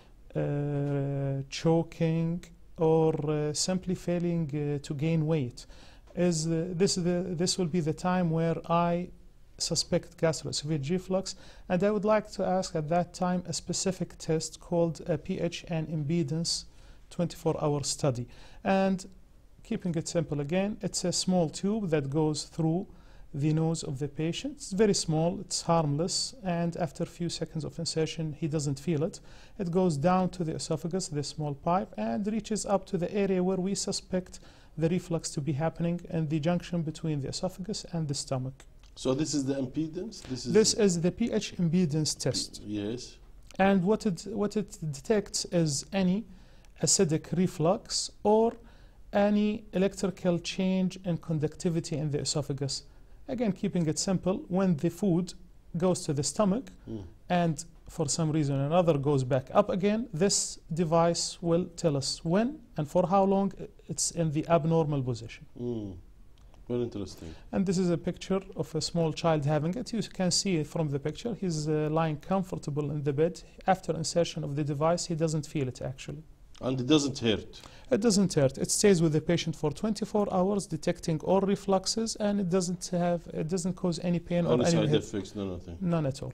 uh, choking, or uh, simply failing uh, to gain weight, is uh, this the this will be the time where I suspect gastroesophageal reflux, and I would like to ask at that time a specific test called a pH and impedance twenty-four hour study. And keeping it simple again, it's a small tube that goes through the nose of the patient. It's very small, it's harmless, and after a few seconds of insertion, he doesn't feel it. It goes down to the esophagus, the small pipe, and reaches up to the area where we suspect the reflux to be happening in the junction between the esophagus and the stomach. So this is the impedance? This is, This is the pH impedance test. Yes. And what it, what it detects is any acidic reflux or any electrical change in conductivity in the esophagus. Again, keeping it simple, when the food goes to the stomach Mm. and for some reason or another goes back up again, this device will tell us when and for how long it's in the abnormal position. Mm. Very interesting. And this is a picture of a small child having it. You can see from the picture, he's uh, lying comfortable in the bed. After insertion of the device, he doesn't feel it actually. And it doesn't hurt. It doesn't hurt. It stays with the patient for twenty-four hours, detecting all refluxes, and it doesn't have, it doesn't cause any pain or Any any side head- effects, no nothing. None at all.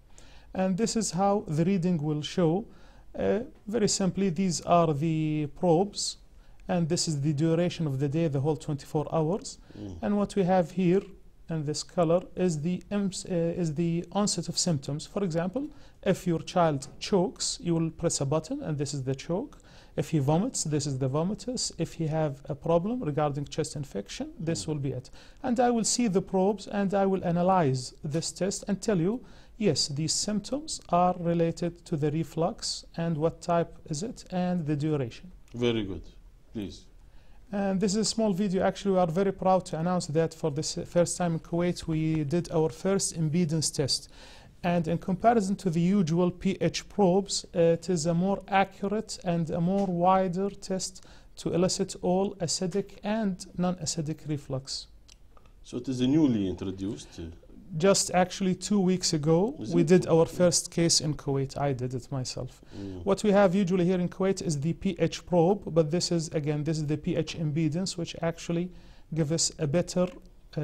And this is how the reading will show. Uh, very simply, these are the probes, and this is the duration of the day, the whole twenty-four hours. Mm. And what we have here in this color is the ims- uh, is the onset of symptoms. For example, if your child chokes, you will press a button, and this is the choke. If he vomits, this is the vomitus. If he have a problem regarding chest infection, this Mm. will be it. And I will see the probes, and I will analyze this test and tell you, yes, these symptoms are related to the reflux, and what type is it, and the duration. Very good. Please. And this is a small video. Actually, we are very proud to announce that for the first time in Kuwait, we did our first impedance test. And in comparison to the usual pH probes, uh, it is a more accurate and a more wider test to elicit all acidic and non-acidic reflux. So it is a newly introduced. uh, Just actually two weeks ago, Is we it? did our first case in Kuwait. I did it myself. mm. What we have usually here in Kuwait is the pH probe, but this is, again, this is the pH impedance, which actually gives us a better uh,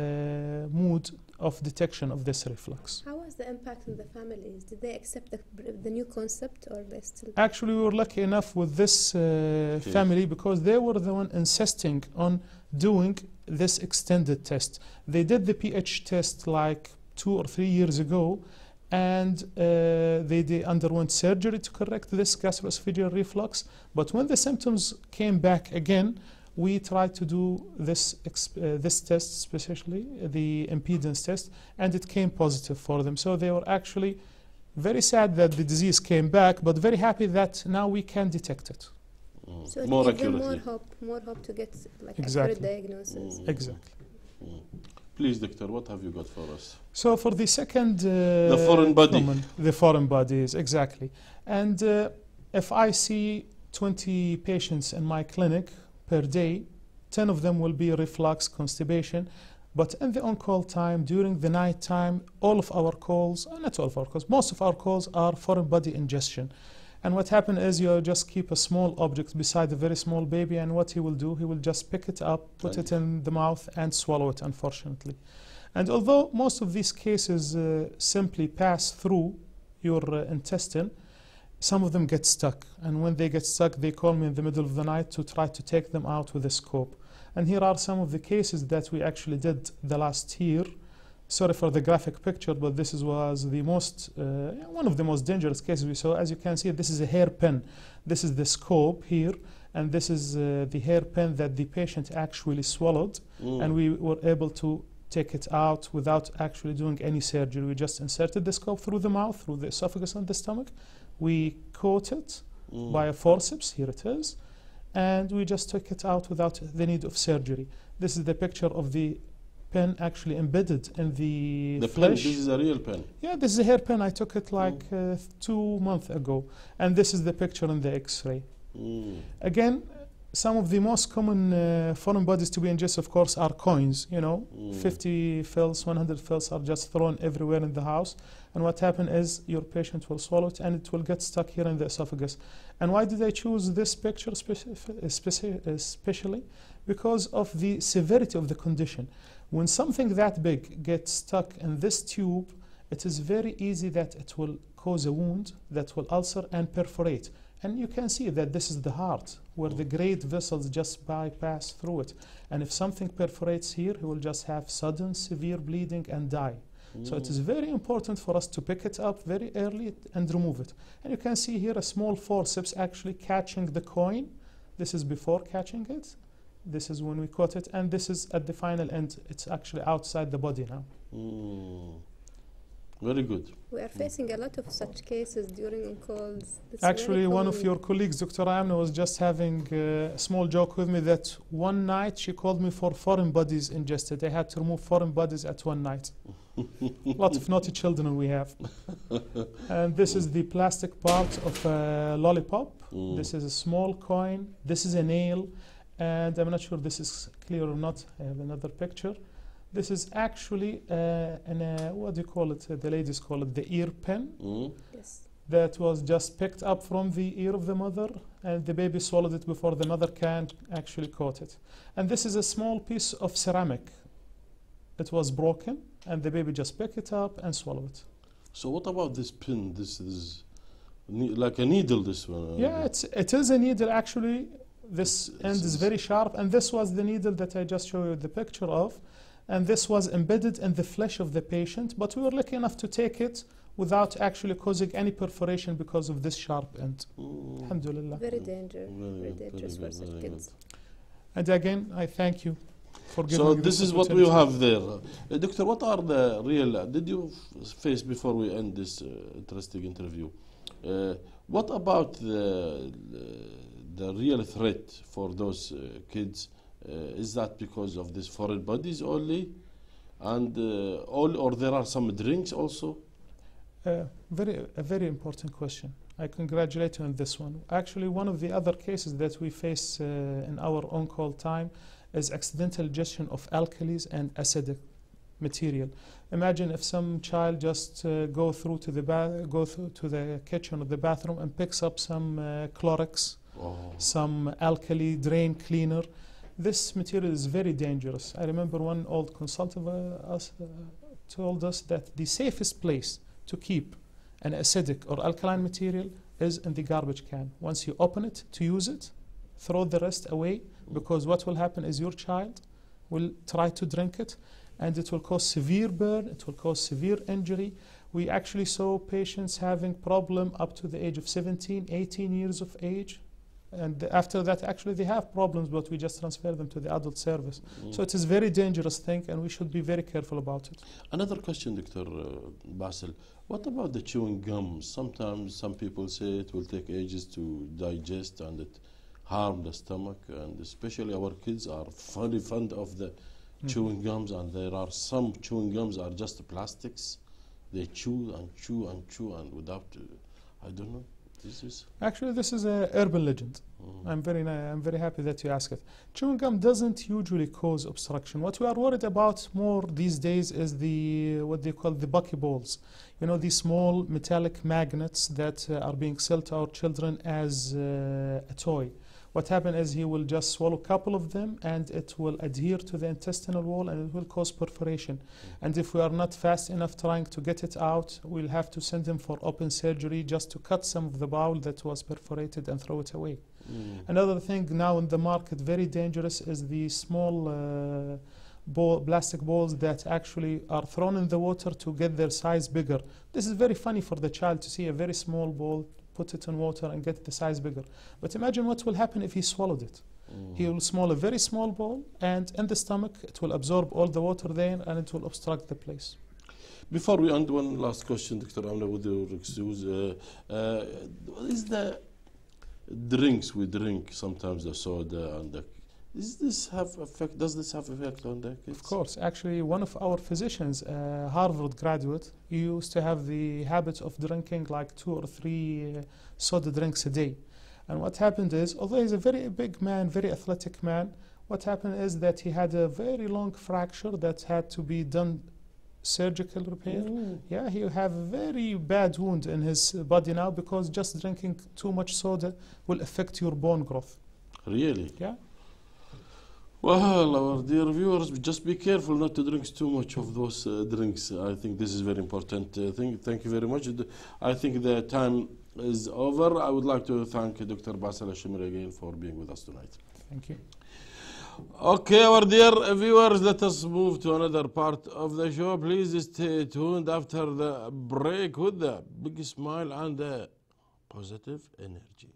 mood of detection of this reflux. How was the impact on the families? Did they accept the, the new concept, or they still? Actually, we were lucky enough with this uh, family because they were the one insisting on doing this extended test. They did the pH test like two or three years ago, and uh, they, they underwent surgery to correct this gastroesophageal reflux. But when the symptoms came back again, we tried to do this, uh, this test, especially the impedance test, and it came positive for them. So they were actually very sad that the disease came back, but very happy that now we can detect it. Mm. So it More gives them accurately. more hope, more hope to get like Exactly. accurate diagnosis. Mm. Exactly. Mm. Please, doctor, what have you got for us? So for the second, uh, The foreign body. common- the foreign bodies, exactly. And uh, if I see twenty patients in my clinic per day, ten of them will be reflux, constipation. But in the on-call time, during the night time, all of our calls, uh, not all of our calls, most of our calls are foreign body ingestion. And what happens is you just keep a small object beside a very small baby, and what he will do, he will just pick it up, put it in the mouth, and swallow it, unfortunately. And although most of these cases uh, simply pass through your uh, intestine, some of them get stuck. And when they get stuck, they call me in the middle of the night to try to take them out with a scope. And here are some of the cases that we actually did the last year. Sorry for the graphic picture, but this is, was the most, uh, one of the most dangerous cases we saw. As you can see, this is a hairpin. This is the scope here, and this is uh, the hairpin that the patient actually swallowed, Mm. and we were able to take it out without actually doing any surgery. We just inserted the scope through the mouth, through the esophagus and the stomach. We caught it Mm. by a forceps, here it is, and we just took it out without the need of surgery. This is the picture of the pen actually embedded in the, The pen, flesh. this is a real pen. Yeah, this is a hairpin. I took it like uh, two months ago, and this is the picture in the X-ray. Mm. Again, some of the most common uh, foreign bodies to be ingested, of course, are coins. You know, Mm. fifty fils, one hundred fils are just thrown everywhere in the house. And what happens is your patient will swallow it, and it will get stuck here in the esophagus. And why did I choose this picture speci- speci- especially? Because of the severity of the condition. When something that big gets stuck in this tube, it is very easy that it will cause a wound that will ulcer and perforate. And you can see that this is the heart, where the great vessels just bypass through it. And if something perforates here, he will just have sudden severe bleeding and die. So it is very important for us to pick it up very early and remove it. And you can see here a small forceps actually catching the coin. This is before catching it. This is when we caught it. And this is at the final end. It's actually outside the body now. Mm. Very good. We are facing a lot of such cases during on calls. It's Actually, very one of common. your colleagues, Doctor Amna, was just having uh, a small joke with me that one night she called me for foreign bodies ingested. They had to remove foreign bodies at one night. Lots of naughty children we have. And this is the plastic part of a lollipop. Mm. This is a small coin. This is a nail. And I'm not sure this is clear or not. I have another picture. This is actually, uh, an, uh, what do you call it? Uh, the ladies call it the ear pen. Mm. Yes. That was just picked up from the ear of the mother, and the baby swallowed it before the mother can actually caught it. And this is a small piece of ceramic. It was broken, and the baby just picked it up and swallowed it. So what about this pin? This is ne- like a needle, this one. Yeah, it's, it is a needle actually. This It's- end is it's- very sharp, and this was the needle that I just showed you the picture of. And this was embedded in the flesh of the patient, but we were lucky enough to take it without actually causing any perforation because of this sharp end. Mm. Alhamdulillah. Very dangerous. Very Very good, dangerous very for good, such very kids. And again, I thank you for giving So me this is what we opportunity. have there. Uh, doctor, what are the real, uh, did you f- face before we end this uh, interesting interview, uh, what about the, the, the real threat for those uh, kids? Uh, is that because of these foreign bodies only? And uh, all, or there are some drinks also? Uh, very, a very important question. I congratulate you on this one. Actually, one of the other cases that we face uh, in our on-call time is accidental ingestion of alkalis and acidic material. Imagine if some child just uh, go through to the ba- go through to the kitchen or the bathroom and picks up some uh, Clorox, Oh. some alkali drain cleaner. This material is very dangerous. I remember one old consultant uh, us, uh, told us that the safest place to keep an acidic or alkaline material is in the garbage can. Once you open it to use it, throw the rest away, because what will happen is your child will try to drink it, and it will cause severe burn, it will cause severe injury. We actually saw patients having problem up to the age of seventeen, eighteen years of age. And after that, actually, they have problems, but we just transfer them to the adult service. Mm. So it is a very dangerous thing, and we should be very careful about it. Another question, Doctor Uh, Basil. What about the chewing gum? Sometimes some people say it will take ages to digest and it harm the stomach, and especially our kids are very fond of the Mm. chewing gums, and there are some chewing gums are just plastics. They chew and chew and chew and without, uh, I don't know. This is Actually, this is a urban legend. mm. I'm very, ni- I'm very happy that you asked it. Chewing gum doesn't usually cause obstruction. What we are worried about more these days is the what they call the buckyballs. You know, these small metallic magnets that uh, are being sold to our children as uh, a toy. What happens is he will just swallow a couple of them, and it will adhere to the intestinal wall, and it will cause perforation. And if we are not fast enough trying to get it out, we'll have to send him for open surgery just to cut some of the bowel that was perforated and throw it away. Mm. Another thing now in the market, very dangerous, is the small uh, ball, plastic balls that actually are thrown in the water to get their size bigger. This is very funny for the child to see a very small ball, put it in water and get the size bigger. But imagine what will happen if he swallowed it. Mm. He will swallow a very small ball, and in the stomach it will absorb all the water there, and it will obstruct the place. Before we end, one last question, Doctor Amna, with your excuse. Uh, uh, what is the drinks we drink, sometimes the soda and the... Does this have effect? Does this have effect on the kids? Of course. Actually, one of our physicians, a Harvard graduate, he used to have the habit of drinking like two or three uh, soda drinks a day. And what happened is, although he's a very big man, very athletic man, what happened is that he had a very long fracture that had to be done surgical repair. Mm. Yeah, he have a very bad wound in his body now because just drinking too much soda will affect your bone growth. Really? Yeah. Well, our dear viewers, just be careful not to drink too much of those uh, drinks. I think this is very important uh, thing. Thank you very much. The- I think the time is over. I would like to thank Doctor Basil Hashimri again for being with us tonight. Thank you. Okay, our dear viewers, let us move to another part of the show. Please stay tuned after the break with the big smile and the positive energy.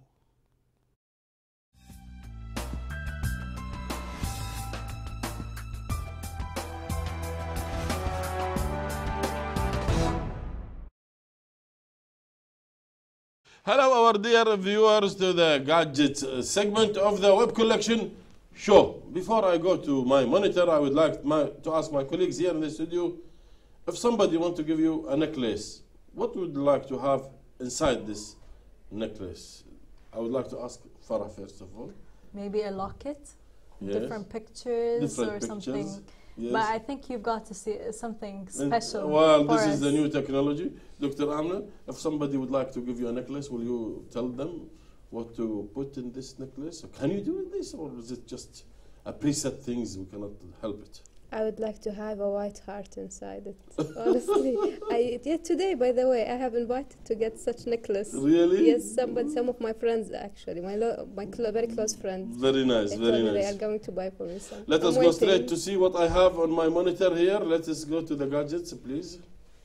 Hello, our dear viewers, to the gadgets uh, segment of the web collection show. Before I go to my monitor, I would like my, to ask my colleagues here in the studio, if somebody want to give you a necklace, what would you like to have inside this necklace? I would like to ask Farah first of all. Maybe a locket, Yes. different pictures Different or pictures. something. Yes. But I think you've got to see something And, special. well, for this is us. the new technology. Doctor Amna, if somebody would like to give you a necklace, will you tell them what to put in this necklace? Or can you do this, or is it just a preset things, we cannot help it? I would like to have a white heart inside it. Honestly, I yet today, by the way, I have invited to get such necklace. Really? Yes, some but some of my friends actually, my lo- my clo- very close friends. Very nice, They very told me they are nice. going to buy for me some. Let I'm us go waiting. straight to see what I have on my monitor here. Let us go to the gadgets, please.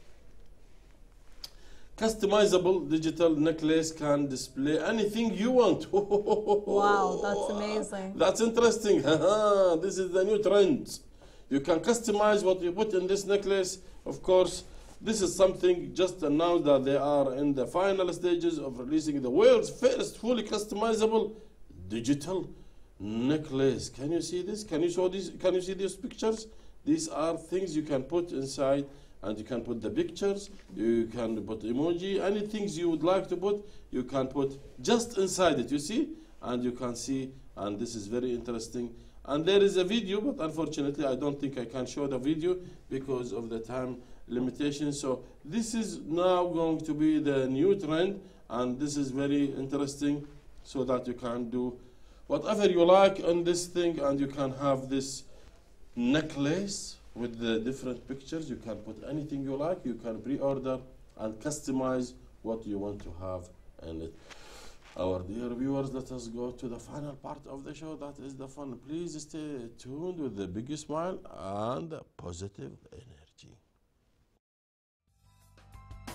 Customizable digital necklace can display anything you want. Wow, that's amazing. That's interesting. This is the new trend. You can customize what you put in this necklace. Of course, this is something just announced that they are in the final stages of releasing the world's first fully customizable digital necklace. Can you see this? Can you show these? Can you see these pictures? These are things you can put inside, and you can put the pictures. You can put emoji. Any things you would like to put, you can put just inside it. You see, and you can see. And this is very interesting. And there is a video, but unfortunately, I don't think I can show the video because of the time limitation. So this is now going to be the new trend, and this is very interesting, so that you can do whatever you like on this thing, and you can have this necklace with the different pictures. You can put anything you like. You can pre-order and customize what you want to have in it. Our dear viewers, let us go to the final part of the show. That is the fun. Please stay tuned with the big smile and the positive energy.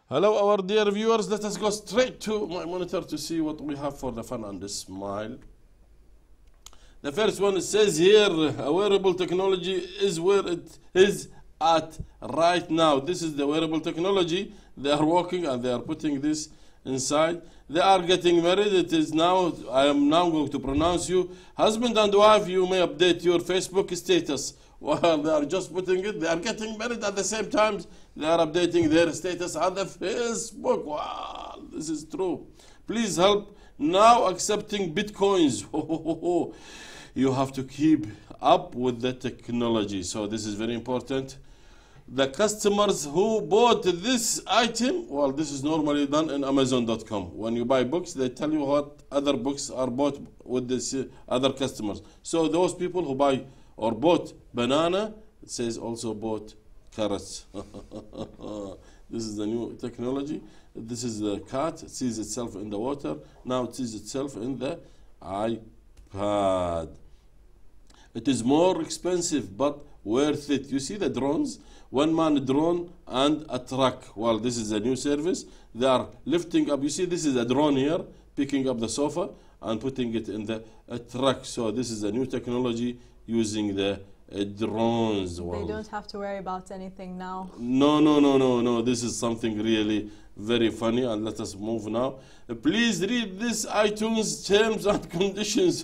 Hello, our dear viewers. Let us go straight to my monitor to see what we have for the fun and the smile. The first one says here, a wearable technology is where it is at right now. This is the wearable technology. They are working and they are putting this inside. They are getting married. It is now, I am now going to pronounce you. Husband and wife, you may update your Facebook status. While they are just putting it, they are getting married at the same time. They are updating their status on the Facebook. Wow, this is true. Please help. Now accepting bitcoins. You have to keep up with the technology. So this is very important. The customers who bought this item, well, this is normally done in Amazon dot com. When you buy books, they tell you what other books are bought with this uh, other customers. So those people who buy or bought banana, it says also bought carrots. This is the new technology. This is the cat. It sees itself in the water. Now it sees itself in the iPad. It is more expensive but worth it. You see the drones? One man drone and a truck. Well, this is a new service. They are lifting up. You see, this is a drone here, picking up the sofa and putting it in the a truck. So this is a new technology using the uh, drones. Well, They don't have to worry about anything now. no, no, no, no, no. This is something really very funny. And let us move now. Uh, please read this iTunes terms and conditions.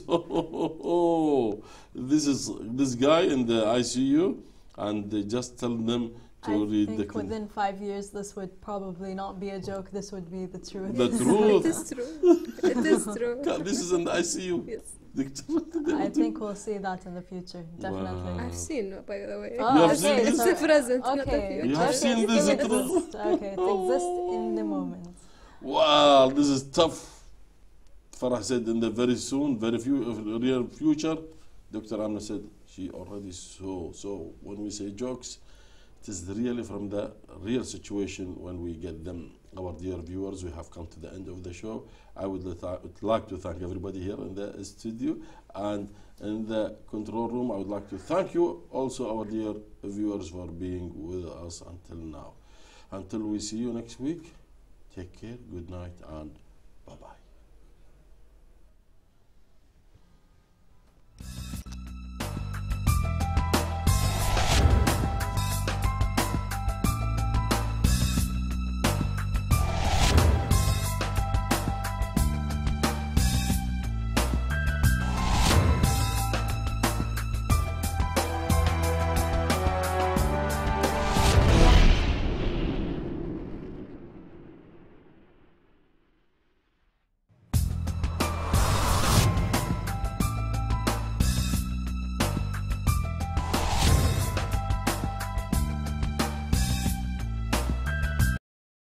This is this guy in the I C U. And they just tell them to I read think the con- within five years this would probably not be a joke. This would be the truth. the It truth. is true. It is true. God, this is in the I C U. Yes. I think we'll see that in the future, definitely. Wow. I've seen, by the way. Oh, You have okay, seen It's this? the present, not the Okay. future. You have okay, seen it this exists. truth? Okay, it exists in the moment. Wow, this is tough. Farah said in the very soon, very few, uh, real future. Doctor Amna said she already saw. So when we say jokes, it is really from the real situation when we get them. Our dear viewers, we have come to the end of the show. I would th- would like to thank everybody here in the studio and in the control room. I would like to thank you also, our dear viewers, for being with us until now. Until we see you next week, take care, good night, and bye-bye.